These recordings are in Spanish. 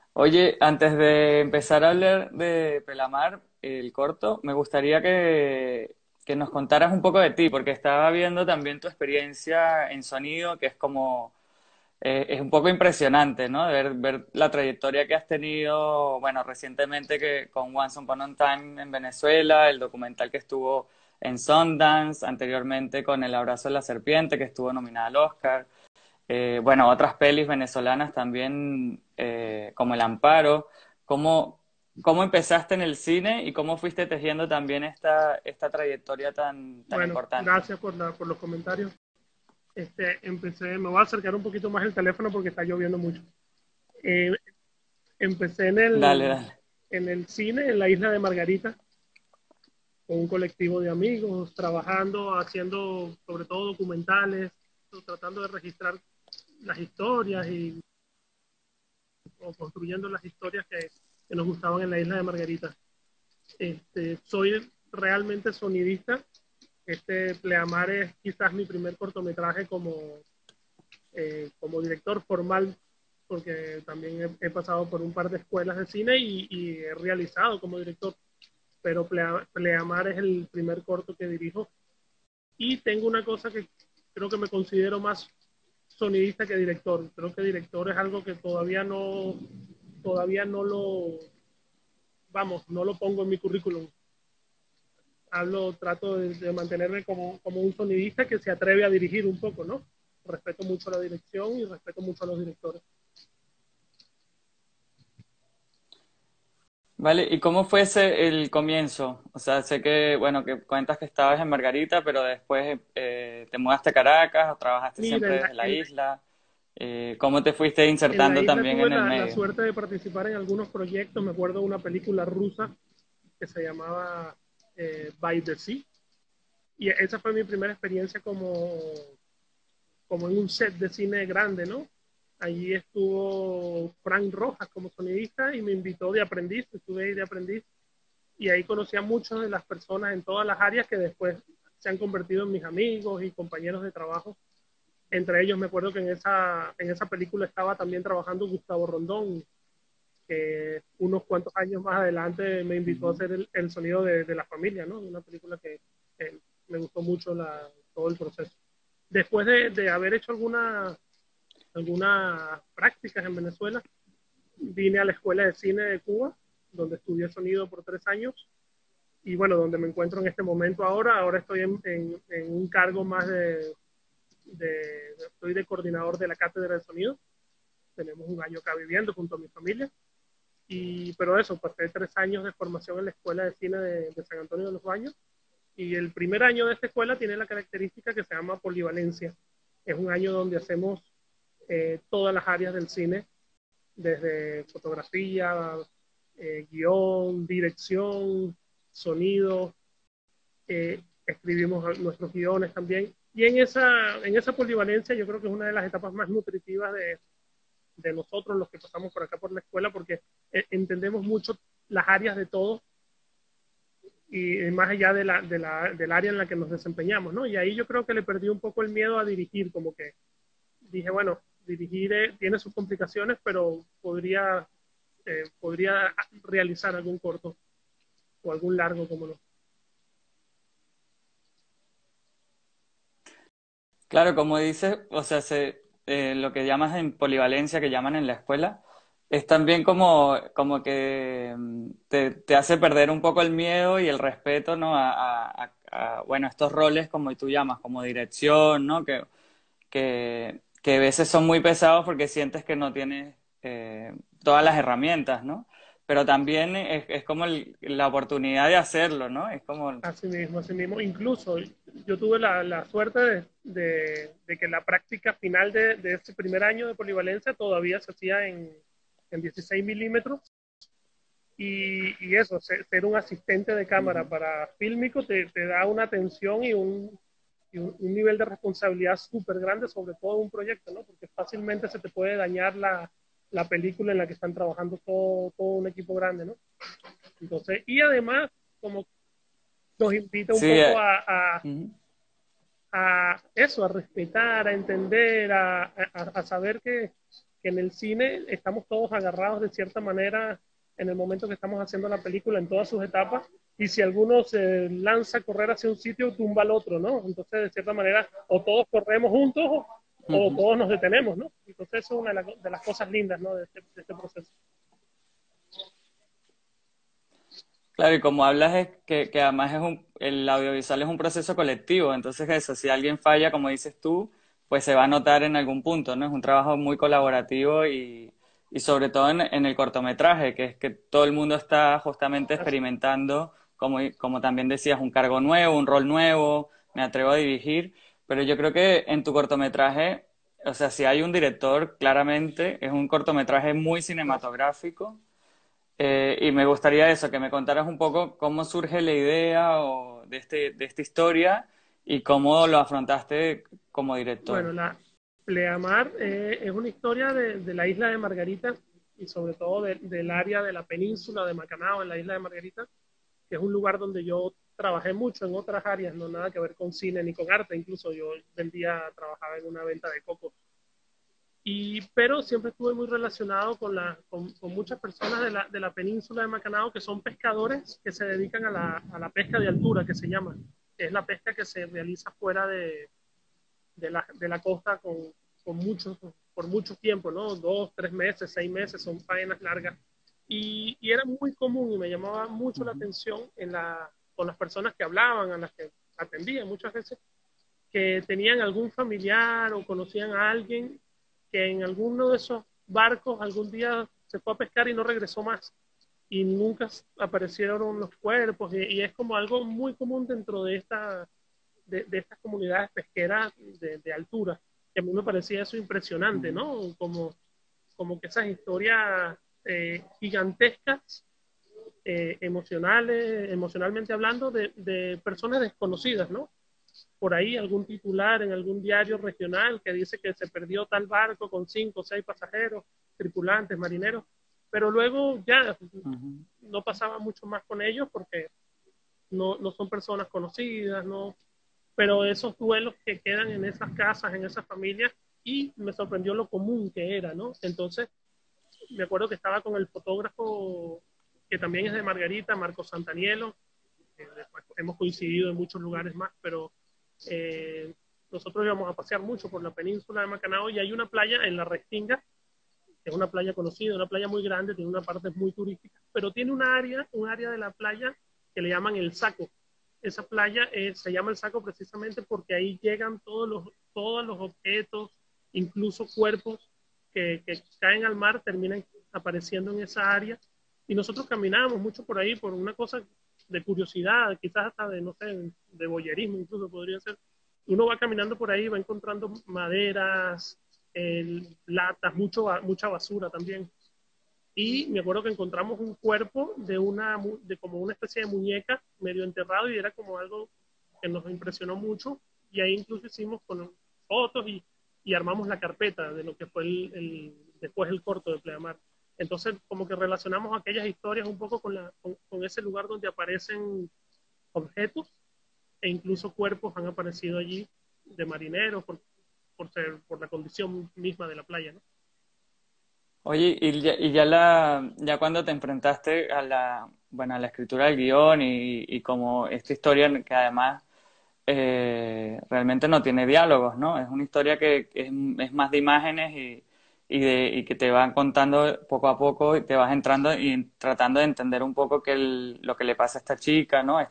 Oye, antes de empezar a hablar de Pelamar, el corto, me gustaría que nos contaras un poco de ti, porque estaba viendo también tu experiencia en sonido, que es como, es un poco impresionante, ¿no? Ver la trayectoria que has tenido, bueno, recientemente que con Once Upon a Time en Venezuela, el documental que estuvo en Sundance, anteriormente con El Abrazo de la Serpiente, que estuvo nominada al Oscar. Bueno, otras pelis venezolanas también, como El Amparo. ¿Cómo, cómo empezaste en el cine y cómo fuiste tejiendo también esta trayectoria tan Bueno, importante? gracias por los comentarios. Me voy a acercar un poquito más el teléfono porque está lloviendo mucho. Eh, Empecé Dale, dale. en el cine en la isla de Margarita con un colectivo de amigos, trabajando, haciendo sobre todo documentales, tratando de registrar las historias o construyendo las historias que nos gustaban en la isla de Margarita. Soy realmente sonidista. Pleamar es quizás mi primer cortometraje como director formal, porque también he pasado por un par de escuelas de cine y he realizado como director, pero Pleamar es el primer corto que dirijo. Y tengo una cosa que creo que me considero más sonidista que director. Creo que director es algo que todavía no lo, vamos, no lo pongo en mi currículum. Trato de mantenerme como un sonidista que se atreve a dirigir un poco, ¿no? Respeto mucho la dirección y respeto mucho a los directores. Vale, ¿y cómo fue el comienzo? O sea, sé que, bueno, que cuentas que estabas en Margarita, pero después te mudaste a Caracas o trabajaste Mira, siempre desde la isla. ¿Cómo te fuiste en la insertando isla también tuve en el la medio? suerte de participar en algunos proyectos. Me acuerdo de una película rusa que se llamaba By the Sea. Y esa fue mi primera experiencia como en un set de cine grande, ¿no? Allí estuvo Frank Rojas como sonidista y me invitó de aprendiz, estuve ahí de aprendiz y ahí conocí a muchas de las personas en todas las áreas que después se han convertido en mis amigos y compañeros de trabajo. Entre ellos me acuerdo que en esa película estaba también trabajando Gustavo Rondón, que unos cuantos años más adelante me invitó a Ujú. hacer el sonido de la familia, ¿no? De una película que me gustó mucho todo el proceso. Después de haber hecho algunas prácticas en Venezuela, vine a la Escuela de Cine de Cuba, donde estudié sonido por 3 años, y bueno, donde me encuentro en este momento ahora estoy en un cargo más estoy de coordinador de la cátedra de sonido. Tenemos un año acá viviendo junto a mi familia. Pero eso, pasé 3 años de formación en la Escuela de Cine de San Antonio de los Baños. Y el primer año de esta escuela tiene la característica que se llama polivalencia. Es un año donde hacemos todas las áreas del cine, desde fotografía, guión, dirección, sonido, escribimos nuestros guiones también. Y en esa polivalencia yo creo que es una de las etapas más nutritivas de nosotros, los que pasamos por acá por la escuela, porque entendemos mucho las áreas de todo y más allá del área en la que nos desempeñamos, ¿no? Y ahí yo creo que le perdí un poco el miedo a dirigir, como que dije, bueno, dirigir tiene sus complicaciones, pero podría realizar algún corto o algún largo, como no. Claro, como dices, o sea, lo que llamas en polivalencia, que llaman en la escuela, es también como que te hace perder un poco el miedo y el respeto, ¿no? Bueno, estos roles como tú llamas, como dirección, ¿no? Que a veces son muy pesados porque sientes que no tienes todas las herramientas, ¿no? Pero también es como la oportunidad de hacerlo, ¿no? Es como, Así mismo, así mismo. Incluso yo tuve la suerte de que la práctica final de este primer año de polivalencia todavía se hacía en 16 milímetros y eso, ser un asistente de cámara ujú. para fílmico te da una atención un nivel de responsabilidad súper grande sobre todo un proyecto, ¿no? Porque fácilmente se te puede dañar la película en la que están trabajando todo un equipo grande, ¿no? Entonces, y además, como nos invita un Sí, poco ujú. a eso, a respetar, a entender, a saber que que en el cine estamos todos agarrados de cierta manera en el momento que estamos haciendo la película en todas sus etapas, y si alguno se lanza a correr hacia un sitio, tumba al otro, ¿no? Entonces, de cierta manera, o todos corremos juntos o Ujú. todos nos detenemos, ¿no? Entonces, eso es una de las cosas lindas, ¿no? De este proceso. Claro, y como hablas es que además el audiovisual es un proceso colectivo, entonces eso, si alguien falla, como dices tú, pues se va a notar en algún punto, ¿no? Es un trabajo muy colaborativo y sobre todo en el cortometraje, que es que todo el mundo está justamente Así. experimentando, como también decías, un cargo nuevo, un rol nuevo, me atrevo a dirigir, pero yo creo que en tu cortometraje, o sea, si hay un director, claramente, es un cortometraje muy cinematográfico. Y me gustaría eso, que me contaras un poco cómo surge la idea de esta historia y cómo lo afrontaste como director. Bueno, la Pleamar es una historia de la isla de Margarita y sobre todo del área de la península de Macanao, en la isla de Margarita, que es un lugar donde yo trabajé mucho en otras áreas, no nada que ver con cine ni con arte, incluso yo vendía, trabajaba en una venta de coco. Pero siempre estuve muy relacionado con muchas personas de la península de Macanao que son pescadores que se dedican a la pesca de altura, que se llama, que es la pesca que se realiza fuera de la costa con muchos, por mucho tiempo, ¿no? 2, 3 meses, 6 meses, son faenas largas. Y era muy común y me llamaba mucho la Ujú. atención con las personas que hablaban, a las que atendía muchas veces, que tenían algún familiar o conocían a alguien que en alguno de esos barcos algún día se fue a pescar y no regresó más. Y nunca aparecieron los cuerpos. Y es como algo muy común dentro de estas comunidades pesqueras de altura. Que a mí me parecía eso impresionante, Ujú. ¿no? Como que esas historias gigantescas, emocionalmente hablando, de personas desconocidas, ¿no? Por ahí algún titular en algún diario regional que dice que se perdió tal barco con 5 o 6 pasajeros, tripulantes, marineros, pero luego ya Ujú. no pasaba mucho más con ellos porque no son personas conocidas, no, pero esos duelos que quedan en esas casas, en esas familias, y me sorprendió lo común que era, ¿no? Entonces, me acuerdo que estaba con el fotógrafo que también es de Margarita, Marco Santanielo, hemos coincidido en muchos lugares más, pero eh, nosotros íbamos a pasear mucho por la península de Macanao y hay una playa en la Restinga, que es una playa conocida, una playa muy grande, tiene una parte muy turística, pero tiene un área de la playa que le llaman el Saco. Esa playa se llama el Saco precisamente porque ahí llegan todos los objetos, incluso cuerpos que caen al mar, terminan apareciendo en esa área. Y nosotros caminábamos mucho por ahí por una cosa de curiosidad, quizás hasta de, no sé, de boyerismo incluso podría ser. Uno va caminando por ahí, va encontrando maderas, latas, mucha basura también. Y me acuerdo que encontramos un cuerpo de como una especie de muñeca medio enterrado y era como algo que nos impresionó mucho. Y ahí incluso hicimos con fotos y armamos la carpeta de lo que fue después el corto de Pleamar. Entonces, como que relacionamos aquellas historias un poco con ese lugar donde aparecen objetos e incluso cuerpos han aparecido allí de marineros por la condición misma de la playa, ¿no? Oye, ya cuando te enfrentaste a bueno, a la escritura del guión y como esta historia que además realmente no tiene diálogos, ¿no? Es una historia que es más de imágenes y que te van contando poco a poco y te vas entrando y tratando de entender un poco lo que le pasa a esta chica, ¿no?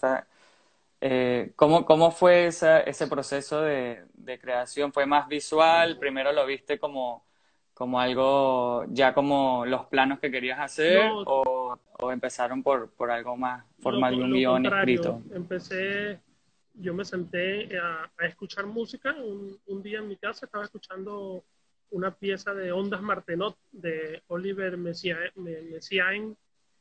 ¿Cómo fue ese proceso de creación? ¿Fue más visual? ¿Primero lo viste como algo, ya como los planos que querías hacer No, o empezaron por algo más formal de un lo guión contrario, escrito? yo me senté a escuchar música un día en mi casa, estaba escuchando una pieza de Ondas Martenot de Oliver Messiaen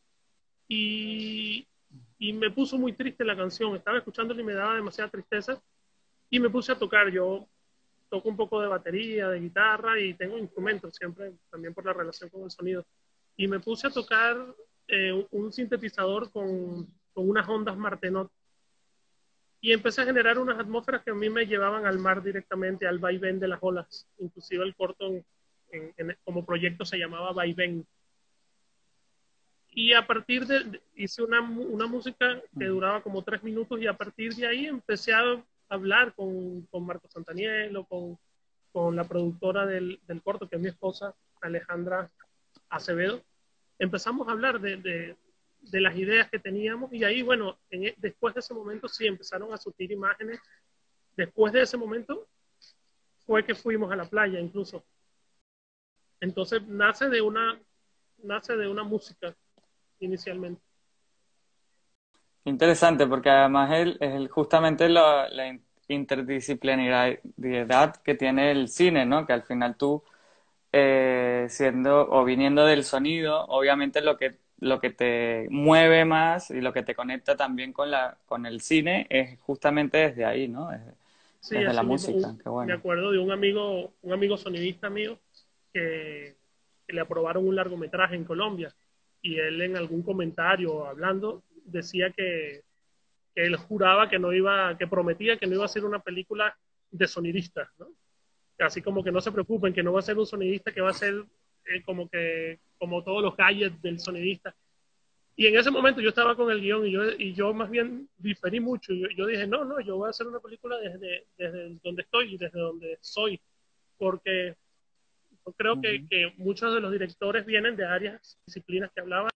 y, y me puso muy triste la canción, estaba escuchándola y me daba demasiada tristeza y me puse a tocar. Yo toco un poco de batería, de guitarra y tengo instrumentos siempre, también por la relación con el sonido. Y me puse a tocar un sintetizador con unas ondas Martenot y empecé a generar unas atmósferas que a mí me llevaban al mar directamente, al vaivén de las olas. Inclusive el corto como proyecto se llamaba Vaivén. Y a partir hice una música que duraba como 3 minutos y a partir de ahí empecé a hablar con Marco Santanielo, con la productora del corto, que es mi esposa, Alejandra Acevedo. Empezamos a hablar de las ideas que teníamos y ahí, bueno, después de ese momento sí empezaron a surgir imágenes. Después de ese momento fue que fuimos a la playa incluso. Entonces nace de una música inicialmente. Interesante, porque además justamente la interdisciplinariedad que tiene el cine, ¿no? Que al final tú, siendo o viniendo del sonido, obviamente lo que te mueve más y lo que te conecta también con el cine es justamente desde ahí, ¿no? Sí, Desde la así mismo. música, qué Me bueno. acuerdo de un amigo sonidista mío que, que le aprobaron un largometraje en Colombia y él en algún comentario hablando decía que él juraba que no iba, que prometía que no iba a ser una película de sonidistas, ¿no? Así como que no se preocupen, que no va a ser un sonidista que va a ser como todos los gadgets del sonidista. Y en ese momento yo estaba con el guión y yo más bien diferí mucho. Yo dije, no, no, yo voy a hacer una película desde donde estoy y desde donde soy, porque yo creo Ujú. que muchos de los directores vienen de áreas, disciplinas que hablaban,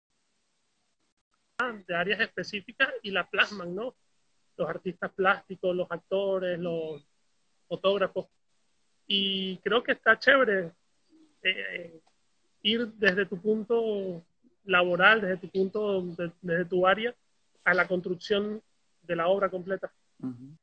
de áreas específicas y la plasman, ¿no? Los artistas plásticos, los actores, los fotógrafos. Y creo que está chévere eh, ir desde tu punto laboral, desde tu punto, desde tu área, a la construcción de la obra completa. Ujú.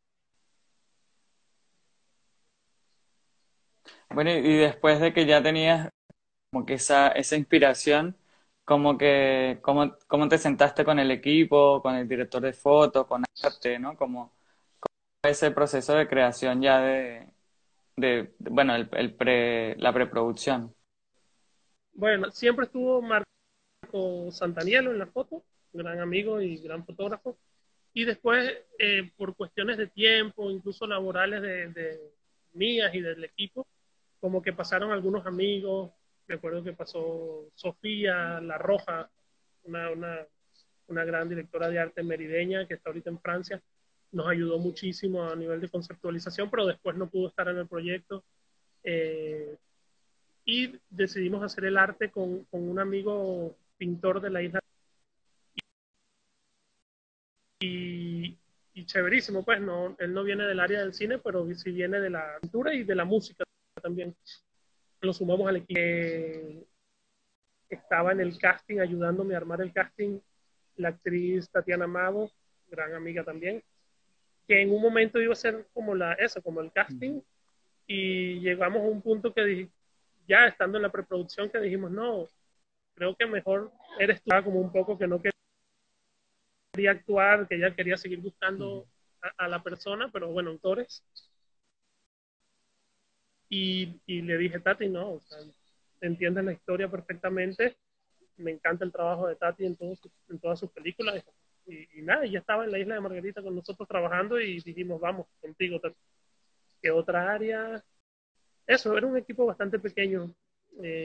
Bueno, y después de que ya tenías como que esa inspiración, cómo te sentaste con el equipo, con el director de fotos, con arte, ¿no? Como ese proceso de creación ya bueno, la preproducción. Bueno, siempre estuvo Marco Santanielo en la foto, gran amigo y gran fotógrafo. Y después, por cuestiones de tiempo, incluso laborales de mías y del equipo, como que pasaron algunos amigos. Recuerdo que pasó Sofía La Roja, una, una, una gran directora de arte merideña que está ahorita en Francia. Nos ayudó muchísimo a nivel de conceptualización, pero después no pudo estar en el proyecto. Eh, y decidimos hacer el arte con un amigo pintor de la isla. Y, y chéverísimo, pues no, él no viene del área del cine, pero sí viene de la pintura y de la música también. Lo sumamos al equipo. Estaba en el casting, ayudándome a armar el casting, la actriz Tatiana Mago, gran amiga también, que en un momento iba a ser como el casting, y llegamos a un punto que ya estando en la preproducción, que dijimos, no, creo que mejor eres tú, como un poco que no quería actuar, que ella quería seguir buscando a la persona, pero bueno, autores. Y le dije, Tati, no, o sea, entiendes la historia perfectamente, me encanta el trabajo de Tati en todas sus películas. Y nada, ya estaba en la isla de Margarita con nosotros trabajando y dijimos, vamos, contigo, Tati. ¿Qué otra área? Eso, era un equipo bastante pequeño. Eh,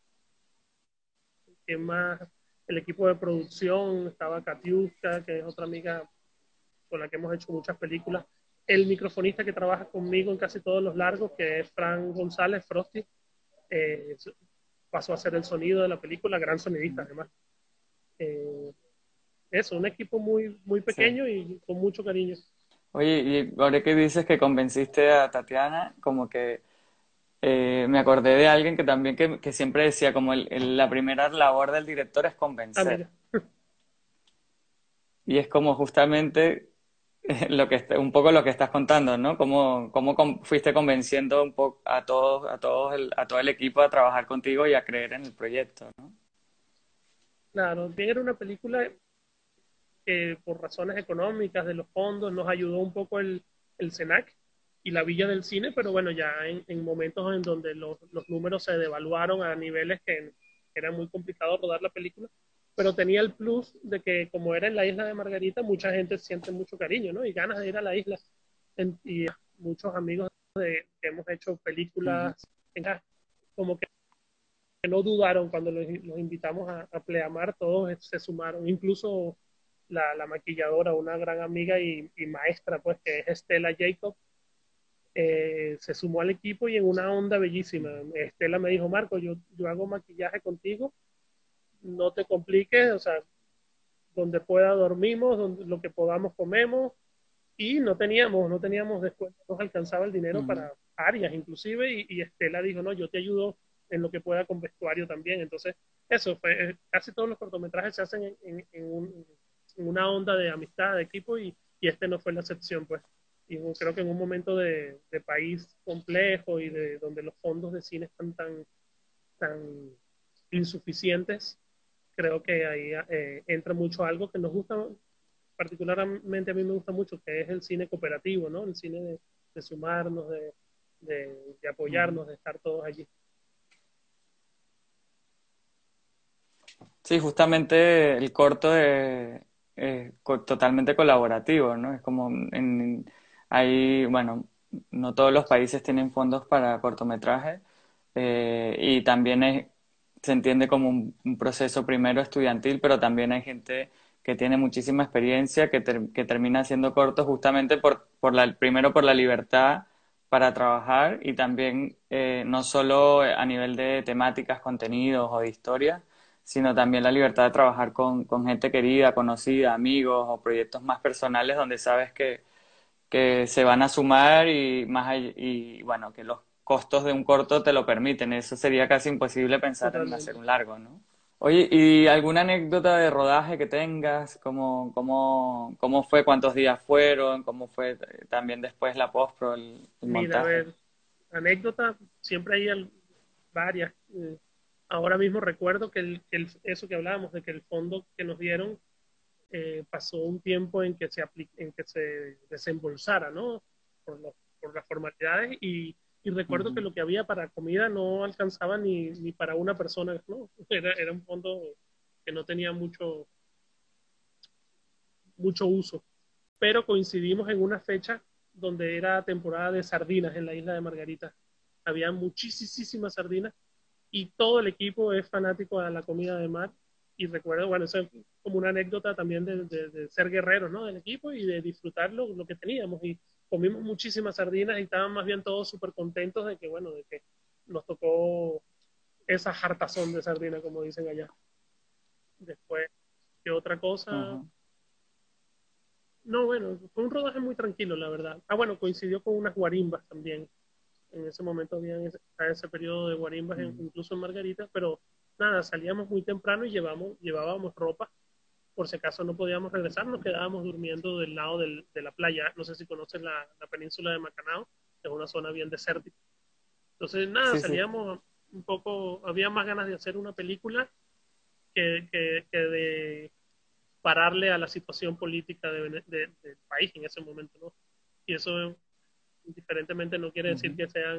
que más el equipo de producción, estaba Katiuska, que es otra amiga con la que hemos hecho muchas películas. El microfonista que trabaja conmigo en casi todos los largos, que es Fran González, Frosty, eh, pasó a ser el sonido de la película, gran sonidista además. Eh, Eso, un equipo muy, muy Sí. pequeño y con mucho cariño. Oye, y ahora que dices que convenciste a Tatiana, como que me acordé de alguien que también que siempre decía como la primera labor del director es Ah, convencer. mira, Y es como justamente un poco lo que estás contando, ¿no? Fuiste convenciendo un poco a todo el equipo a trabajar contigo y a creer en el proyecto, ¿no? claro, bien era una película que por razones económicas de los fondos nos ayudó un poco el CENAC y la Villa del Cine, pero bueno, ya en momentos en donde los números se devaluaron a niveles que era muy complicado rodar la película, pero tenía el plus de que como era en la isla de Margarita, mucha gente siente mucho cariño, ¿no? Y ganas de ir a la isla. Y muchos amigos que hemos hecho Ujú. películas, como que no dudaron cuando los invitamos a Pleamar, todos se sumaron, incluso la maquilladora, una gran amiga y maestra, pues, que es Estela Jacob, se sumó al equipo y en una onda bellísima. Estela me dijo, Marco, yo hago maquillaje contigo, no te compliques, o sea, donde pueda dormimos, donde, lo que podamos comemos, y no teníamos descuento, nos alcanzaba el dinero Ujú. para áreas inclusive, y Estela dijo, no, yo te ayudo en lo que pueda con vestuario también. Entonces, eso fue, casi todos los cortometrajes se hacen en una onda de amistad, de equipo, y este no fue la excepción, pues. Y creo que en un momento de país complejo y de donde los fondos de cine están tan insuficientes, creo que ahí entra mucho algo que nos gusta, particularmente a mí me gusta mucho, que es el cine cooperativo, ¿no? El cine de sumarnos, de Ujú. apoyarnos, de estar todos allí. Sí, justamente el corto es totalmente colaborativo, ¿no? Es como hay, bueno, no todos los países tienen fondos para cortometrajes, y también se entiende como un proceso primero estudiantil, pero también hay gente que tiene muchísima experiencia que termina haciendo cortos justamente primero por la libertad para trabajar y también no solo a nivel de temáticas, contenidos o de historia, sino también la libertad de trabajar con gente querida, conocida, amigos o proyectos más personales donde sabes que se van a sumar y bueno, que los costos de un corto te lo permiten. Eso sería casi imposible pensar en hacer Totalmente. un largo, ¿no? Oye, ¿y alguna anécdota de rodaje que tengas? ¿Cómo fue? ¿Cuántos días fueron? ¿Cómo fue también después la postpro, el Mira, a montaje? ver, anécdotas, siempre hay varias. Ahora mismo recuerdo que, eso que hablábamos, de que el fondo que nos dieron pasó un tiempo en que se desembolsara, ¿no? Por, por las formalidades, y recuerdo que Ujú. lo que había para comida no alcanzaba ni para una persona, ¿no? Era un fondo que no tenía mucho uso, pero coincidimos en una fecha donde era temporada de sardinas en la isla de Margarita. Había muchísimas sardinas y todo el equipo es fanático de la comida de mar. Y recuerdo, bueno, eso es como una anécdota también de ser guerreros, ¿no? Del equipo y de disfrutar lo que teníamos. Y comimos muchísimas sardinas y estaban más bien todos súper contentos de que, bueno, de que nos tocó esa hartazón de sardina, como dicen allá. Después, ¿qué otra cosa? Ujú. No, bueno, fue un rodaje muy tranquilo, la verdad. Ah, bueno, coincidió con unas guarimbas también. En ese momento había ese periodo de guarimbas, Mm. incluso en Margarita, pero nada, salíamos muy temprano y llevábamos ropa. Por si acaso no podíamos regresar, nos quedábamos durmiendo del lado de la playa. No sé si conocen la península de Macanao, es una zona bien desértica. Entonces, nada, Sí, sí. salíamos un poco, había más ganas de hacer una película que de pararle a la situación política del país en ese momento, ¿no? Y eso, indiferentemente, no quiere decir Ujú.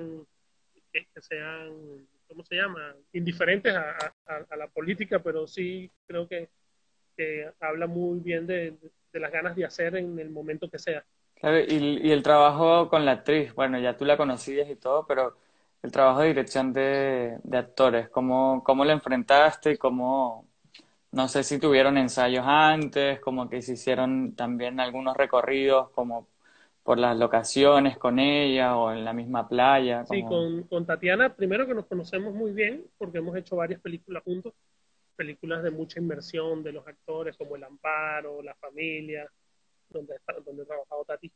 que sean, ¿cómo se llama?, indiferentes a la política, pero sí creo que habla muy bien de las ganas de hacer en el momento que sea. Claro, y el trabajo con la actriz, bueno, ya tú la conocías y todo, pero el trabajo de dirección de actores, ¿cómo lo enfrentaste y no sé si tuvieron ensayos antes, como que se hicieron también algunos recorridos como por las locaciones con ella o en la misma playa, Sí, con Tatiana, primero que nos conocemos muy bien, porque hemos hecho varias películas juntos, películas de mucha inmersión de los actores, como El Amparo, La Familia, donde ha trabajado Tati.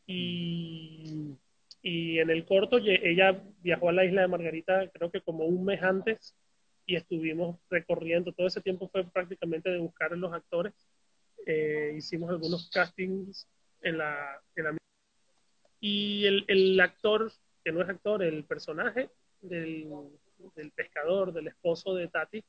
Y, y en el corto, ella viajó a la isla de Margarita, creo que como un mes antes, y estuvimos recorriendo. Todo ese tiempo fue prácticamente de buscar a los actores. Hicimos algunos castings en la. Y el actor, que no es actor, el personaje del, del pescador, del esposo de Tati,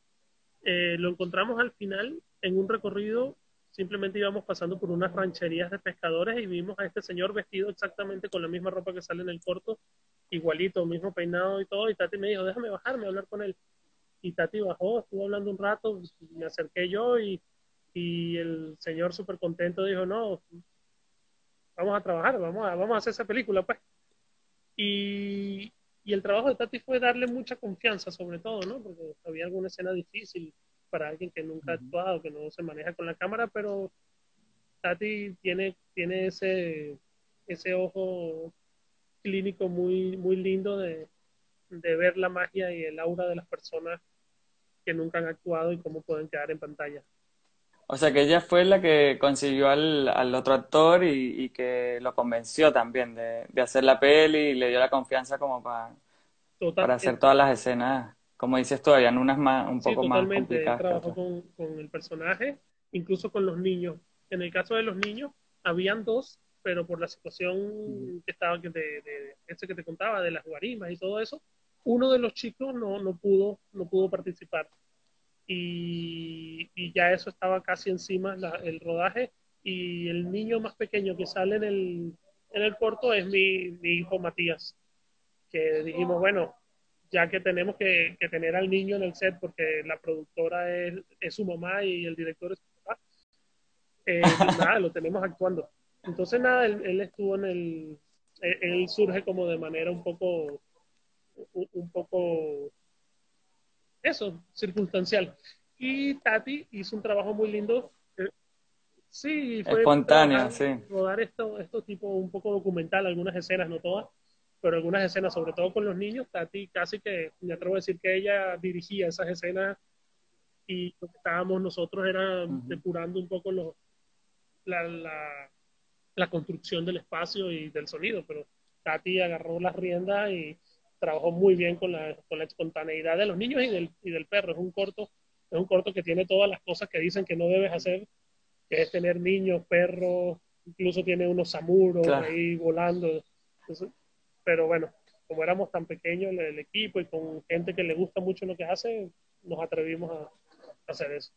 lo encontramos al final en un recorrido. Simplemente íbamos pasando por unas rancherías de pescadores y vimos a este señor vestido exactamente con la misma ropa que sale en el corto, igualito, mismo peinado y todo. Y Tati me dijo, déjame bajarme a hablar con él. Y Tati bajó, estuvo hablando un rato, me acerqué yo y el señor súper contento dijo, no, vamos a trabajar, vamos a hacer esa película, pues. Y Y el trabajo de Tati fue darle mucha confianza, sobre todo, ¿no? Porque había alguna escena difícil para alguien que nunca ha Ujú. actuado, que no se maneja con la cámara, pero Tati tiene ese ojo clínico muy lindo de ver la magia y el aura de las personas que nunca han actuado y cómo pueden quedar en pantalla. O sea que ella fue la que consiguió al otro actor y que lo convenció también de hacer la peli y le dio la confianza como Total, para hacer todas las escenas, como dices tú, habían unas más, un sí, poco más totalmente. Él complicadas que trabajó otras. con el personaje, incluso con los niños. En el caso de los niños, habían dos, pero por la Ujú. situación que estaba, de ese que te contaba, de las guarimas y todo eso, uno de los chicos no pudo participar. Y ya eso estaba casi encima, el rodaje. Y el niño más pequeño que sale en el corto es mi hijo Matías, que dijimos, bueno, ya que tenemos que tener al niño en el set porque la productora es su mamá y el director es su papá, nada, lo tenemos actuando. Entonces, nada, él estuvo él surge como de manera un poco, eso, circunstancial. Y Tati hizo un trabajo muy lindo. Sí, fue Espontánea, sí. rodar esto tipo un poco documental, algunas escenas, no todas, pero algunas escenas, sobre todo con los niños. Tati casi que, me atrevo a decir que ella dirigía esas escenas y lo que estábamos nosotros era Ujú. depurando un poco la construcción del espacio y del sonido, pero Tati agarró las riendas y trabajó muy bien con la espontaneidad de los niños y del perro. Es un corto que tiene todas las cosas que dicen que no debes hacer, que es tener niños, perros, incluso tiene unos samuros Claro. ahí volando. Entonces, pero bueno, como éramos tan pequeños el equipo y con gente que le gusta mucho lo que hace, nos atrevimos a hacer eso.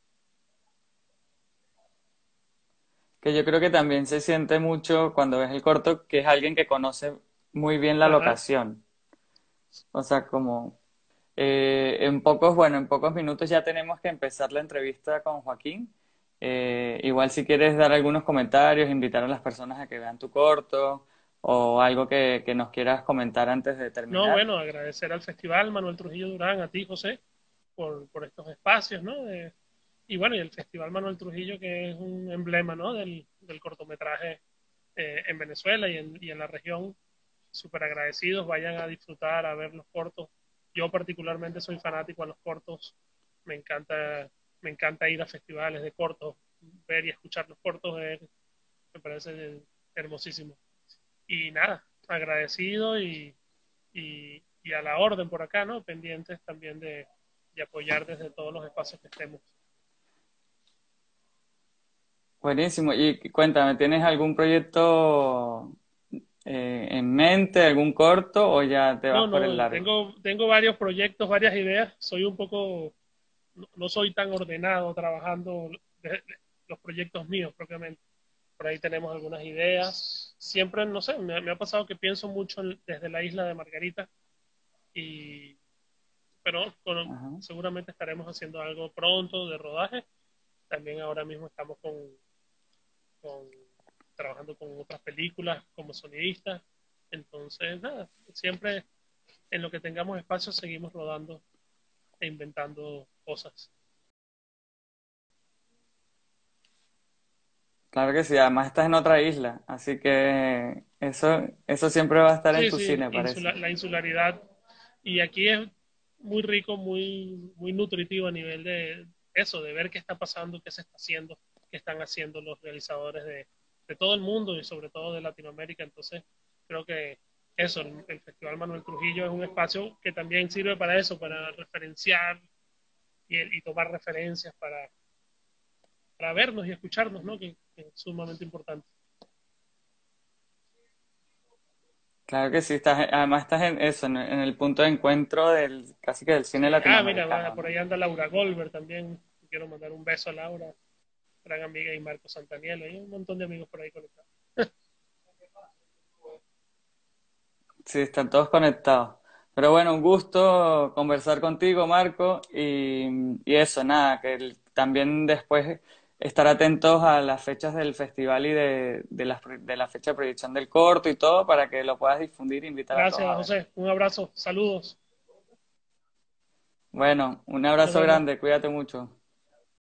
Que yo creo que también se siente mucho cuando ves el corto que es alguien que conoce muy bien la Ajá. locación. O sea, como bueno, en pocos minutos ya tenemos que empezar la entrevista con Joaquín. Igual si quieres dar algunos comentarios, invitar a las personas a que vean tu corto o algo que nos quieras comentar antes de No, terminar. bueno, agradecer al Festival Manuel Trujillo Durán, a ti, José, por estos espacios, ¿no? Y bueno, y el Festival Manuel Trujillo, que es un emblema, ¿no? Del cortometraje en Venezuela y en la región. Súper agradecidos, vayan a disfrutar, a ver los cortos. Yo particularmente soy fanático a los cortos, me encanta ir a festivales de cortos, ver y escuchar los cortos, me parece hermosísimo. Y nada, agradecido y a la orden por acá, ¿no? Pendientes también de apoyar desde todos los espacios que estemos. Buenísimo. Y cuéntame, ¿tienes algún proyecto en mente, algún corto o ya te No, vas por no, el largo? tengo varios proyectos, varias ideas. Soy un poco, no soy tan ordenado trabajando los proyectos míos propiamente. Por ahí tenemos algunas ideas. Siempre, no sé, me ha pasado que pienso mucho desde la isla de Margarita, y, pero bueno, Ajá. seguramente estaremos haciendo algo pronto de rodaje. También ahora mismo estamos con- trabajando con otras películas como sonidistas. Entonces, nada, siempre en lo que tengamos espacio seguimos rodando e inventando cosas. Claro que sí, además estás en otra isla, así que eso siempre va a estar en Sí, tu sí, cine, parece. la insularidad. Y aquí es muy rico, muy nutritivo a nivel de eso, de ver qué está pasando, qué se está haciendo, qué están haciendo los realizadores de todo el mundo y sobre todo de Latinoamérica. Entonces, creo que eso, el Festival Manuel Trujillo es un espacio que también sirve para eso, para referenciar y tomar referencias para vernos y escucharnos, ¿no? Que es sumamente importante. Claro que sí, además estás en eso, en el punto de encuentro casi que del cine Sí. Ah, mira, latinoamericano, por ¿no? ahí anda Laura Goldberg también. Quiero mandar un beso a Laura, gran amiga, y Marco Santaniel. Hay un montón de amigos por ahí conectados. Sí, están todos conectados. Pero bueno, un gusto conversar contigo, Marco, y eso, nada, también después estar atentos a las fechas del festival y de la fecha de proyección del corto y todo para que lo puedas difundir e invitar a todos Gracias, a ver. José. Un abrazo. Saludos. Bueno, un Nos abrazo vemos. grande, cuídate mucho.